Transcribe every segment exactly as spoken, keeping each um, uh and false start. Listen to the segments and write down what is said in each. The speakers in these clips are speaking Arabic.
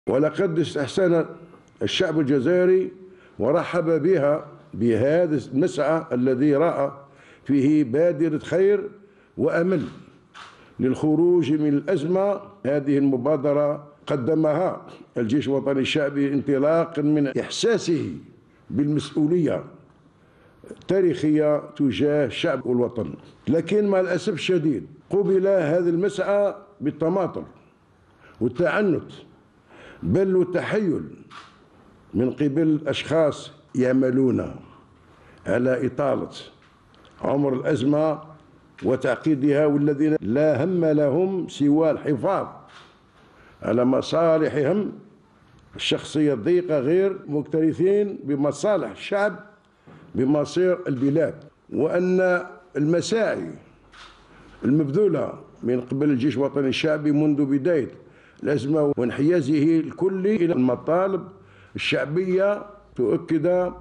ولقد استحسن الشعب الجزائري ورحب بها بهذا المسعى الذي رأى فيه بادرة خير وأمل للخروج من الأزمة. هذه المبادرة قدمها الجيش الوطني الشعبي انطلاقا من إحساسه بالمسؤولية التاريخية تجاه الشعب والوطن، لكن مع الأسف الشديد قُبل هذا المسعى بالتماطل والتعنت بل والتحيل من قبل أشخاص يعملون على إطالة عمر الأزمة وتعقيدها، والذين لا هم لهم سوى الحفاظ على مصالحهم الشخصية الضيقة، غير مكترثين بمصالح الشعب بمصير البلاد. وأن المساعي المبذولة من قبل الجيش الوطني الشعبي منذ بداية الأزمة وانحيازه الكلي إلى المطالب الشعبية تؤكد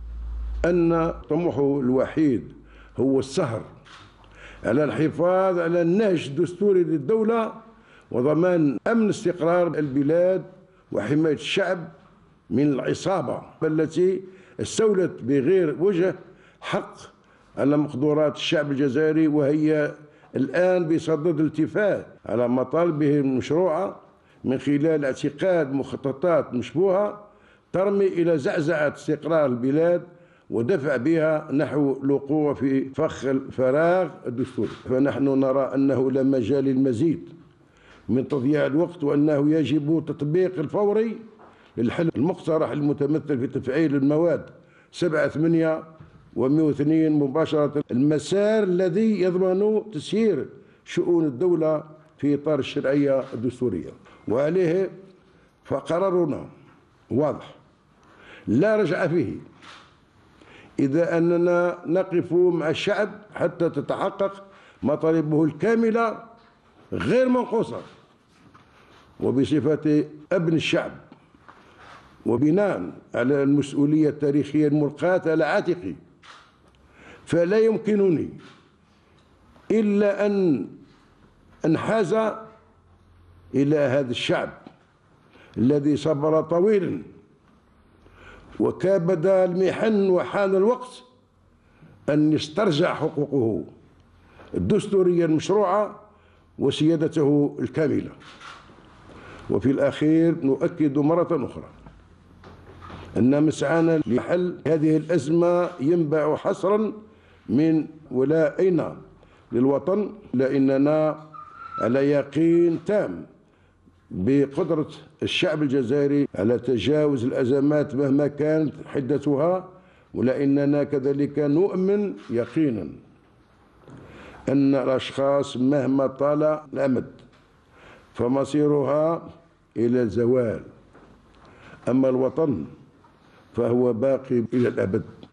أن طموحه الوحيد هو السهر على الحفاظ على النهج الدستوري للدولة وضمان أمن استقرار البلاد وحماية الشعب من العصابة التي استولت بغير وجه حق على مقدورات الشعب الجزائري، وهي الآن بصدد الالتفات على مطالبه المشروعة من خلال اعتقاد مخططات مشبوهة ترمي إلى زعزعة استقرار البلاد ودفع بها نحو الوقوع في فخ الفراغ الدستوري. فنحن نرى أنه لا مجال للمزيد من تضييع الوقت، وأنه يجب تطبيق الفوري للحل المقترح المتمثل في تفعيل المواد سبعة ثمانية ومئة واثنين مباشرة، المسار الذي يضمن تسيير شؤون الدولة في إطار الشرعية الدستورية. وعليه فقرارنا واضح لا رجع فيه، إذا أننا نقف مع الشعب حتى تتحقق مطالبه الكاملة غير منقوصة، وبصفة ابن الشعب وبناء على المسؤولية التاريخية الملقاة على عاتقي، فلا يمكنني إلا أن انحاز إلى هذا الشعب الذي صبر طويلا وكابد المحن، وحان الوقت أن يسترجع حقوقه الدستورية المشروعة وسيادته الكاملة. وفي الأخير نؤكد مرة أخرى أن مسعانا لحل هذه الأزمة ينبع حصرا من ولائنا للوطن، لأننا على يقين تام بقدرة الشعب الجزائري على تجاوز الأزمات مهما كانت حدتها، ولأننا كذلك نؤمن يقينا أن الأشخاص مهما طال الأمد فمصيرها إلى الزوال، أما الوطن فهو باقي إلى الأبد.